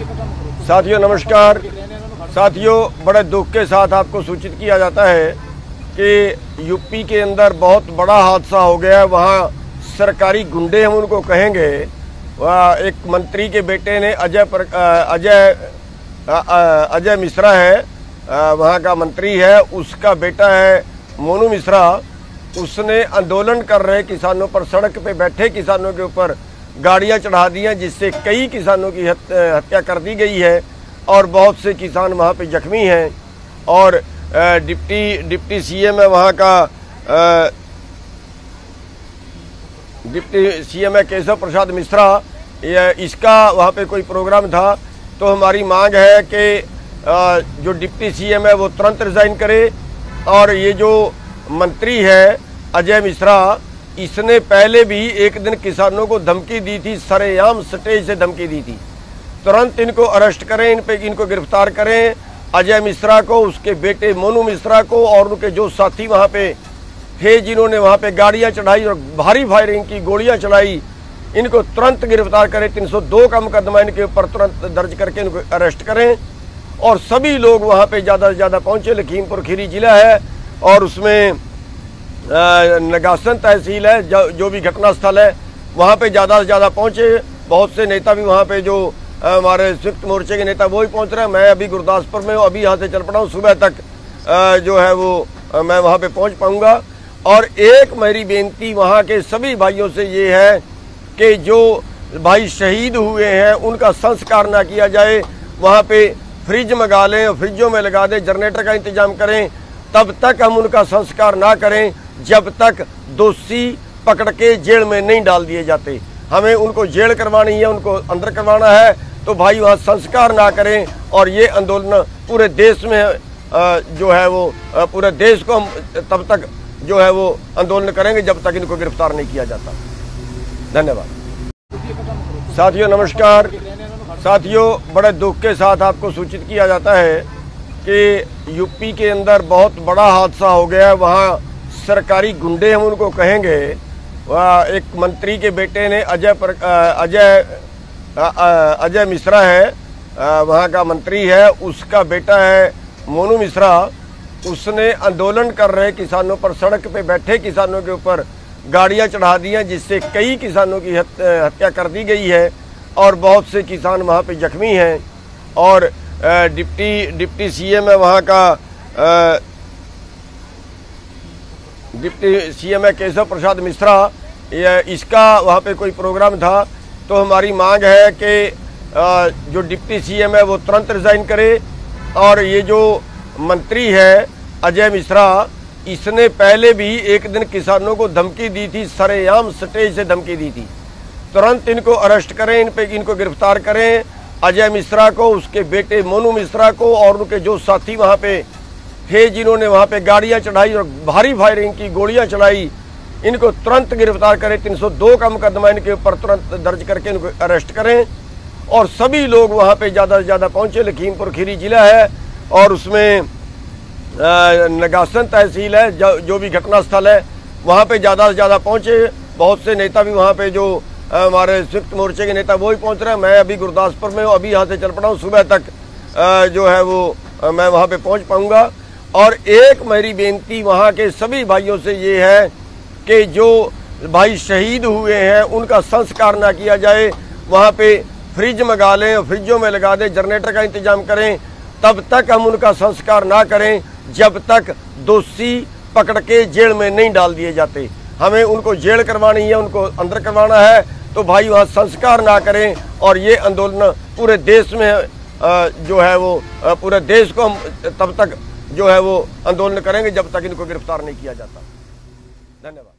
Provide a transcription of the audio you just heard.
साथियों नमस्कार। साथियों, बड़े दुख के साथ आपको सूचित किया जाता है कि यूपी के अंदर बहुत बड़ा हादसा हो गया है। वहाँ सरकारी गुंडे हम उनको कहेंगे, वह एक मंत्री के बेटे ने अजय मिश्रा है, वहाँ का मंत्री है, उसका बेटा है मोनू मिश्रा। उसने आंदोलन कर रहे किसानों पर, सड़क पे बैठे किसानों के ऊपर गाड़ियां चढ़ा दी हैं, जिससे कई किसानों की हत्या कर दी गई है और बहुत से किसान वहां पे जख्मी हैं। और डिप्टी सीएम है वहां का, डिप्टी सीएम है केशव प्रसाद मिश्रा। इसका वहां पे कोई प्रोग्राम था, तो हमारी मांग है कि जो डिप्टी सीएम है वो तुरंत रिजाइन करे। और ये जो मंत्री है अजय मिश्रा, इसने पहले भी एक दिन किसानों को धमकी दी थी, सरेआम स्टेज से धमकी दी थी। तुरंत इनको अरेस्ट करें, इनको गिरफ्तार करें। अजय मिश्रा को, उसके बेटे मोनू मिश्रा को और उनके जो साथी वहां पे थे, जिन्होंने वहां पे गाड़ियां चढ़ाई और भारी फायरिंग की, गोलियां चलाई, इनको तुरंत गिरफ्तार करें। 302 का मुकदमा इनके ऊपर तुरंत दर्ज करके इनको अरेस्ट करें। और सभी लोग वहां पे ज़्यादा से ज़्यादा पहुंचे। लखीमपुर खीरी जिला है और उसमें नगासन तहसील है, जो भी घटना स्थल है वहाँ पे ज़्यादा से ज़्यादा पहुँचे। बहुत से नेता भी वहाँ पे, जो हमारे संयुक्त मोर्चे के नेता वो भी पहुँच रहे हैं। मैं अभी गुरदासपुर में हूँ, अभी यहाँ से चल पड़ा हूँ। सुबह तक जो है वो मैं वहाँ पे पहुँच पाऊँगा। और एक मेरी बेनती वहाँ के सभी भाइयों से ये है कि जो भाई शहीद हुए हैं उनका संस्कार ना किया जाए। वहाँ पे फ्रिज मंगा लें, फ्रिजों में लगा दें, जनरेटर का इंतजाम करें, तब तक हम उनका संस्कार ना करें जब तक दोषी पकड़ के जेल में नहीं डाल दिए जाते। हमें उनको जेल करवानी है, उनको अंदर करवाना है, तो भाई वहाँ संस्कार ना करें। और ये आंदोलन पूरे देश में जो है वो पूरे देश को हम तब तक जो है वो आंदोलन करेंगे जब तक इनको गिरफ्तार नहीं किया जाता। धन्यवाद। साथियों नमस्कार। साथियों, बड़े दुख के साथ आपको सूचित किया जाता है कि यूपी के अंदर बहुत बड़ा हादसा हो गया है। वहाँ सरकारी गुंडे हम उनको कहेंगे, वह एक मंत्री के बेटे ने अजय मिश्रा है, वहाँ का मंत्री है, उसका बेटा है मोनू मिश्रा। उसने आंदोलन कर रहे किसानों पर, सड़क पे बैठे किसानों के ऊपर गाड़ियां चढ़ा दी हैं, जिससे कई किसानों की हत्या कर दी गई है और बहुत से किसान वहाँ पे जख्मी हैं। और डिप्टी सीएम है वहाँ का, डिप्टी सीएम है केशव प्रसाद मिश्रा। इसका वहाँ पे कोई प्रोग्राम था, तो हमारी मांग है कि जो डिप्टी सीएम है वो तुरंत रिजाइन करे। और ये जो मंत्री है अजय मिश्रा, इसने पहले भी एक दिन किसानों को धमकी दी थी, सरेआम स्टेज से धमकी दी थी। तुरंत इनको अरेस्ट करें, इनको गिरफ्तार करें। अजय मिश्रा को, उसके बेटे मोनू मिश्रा को और उनके जो साथी वहाँ पे थे, जिन्होंने वहाँ पे गाड़ियां चढ़ाई और भारी फायरिंग की, गोलियां चलाई, इनको तुरंत गिरफ्तार करें। 302 का मुकदमा इनके ऊपर तुरंत दर्ज करके इनको अरेस्ट करें। और सभी लोग वहाँ पे ज़्यादा से ज़्यादा पहुँचे। लखीमपुर खीरी जिला है और उसमें नगासन तहसील है, जो भी घटना स्थल है वहाँ पे ज़्यादा से ज़्यादा पहुँचे। बहुत से नेता भी वहाँ पे, जो हमारे संयुक्त मोर्चे के नेता वो भी पहुँच रहे हैं। मैं अभी गुरदासपुर में हूँ, अभी यहाँ से चल पड़ा हूँ। सुबह तक जो है वो मैं वहाँ पे पहुँच पाऊँगा। और एक मेरी बेनती वहाँ के सभी भाइयों से ये है कि जो भाई शहीद हुए हैं उनका संस्कार ना किया जाए। वहाँ पे फ्रिज मंगा लें, फ्रिजों में लगा दें, जनरेटर का इंतजाम करें, तब तक हम उनका संस्कार ना करें जब तक दोषी पकड़ के जेल में नहीं डाल दिए जाते। हमें उनको जेल करवानी है, उनको अंदर करवाना है, तो भाई वहाँ संस्कार ना करें। और ये आंदोलन पूरे देश में जो है वो पूरे देश को हम तब तक जो है वो आंदोलन करेंगे जब तक इनको गिरफ्तार नहीं किया जाता। धन्यवाद।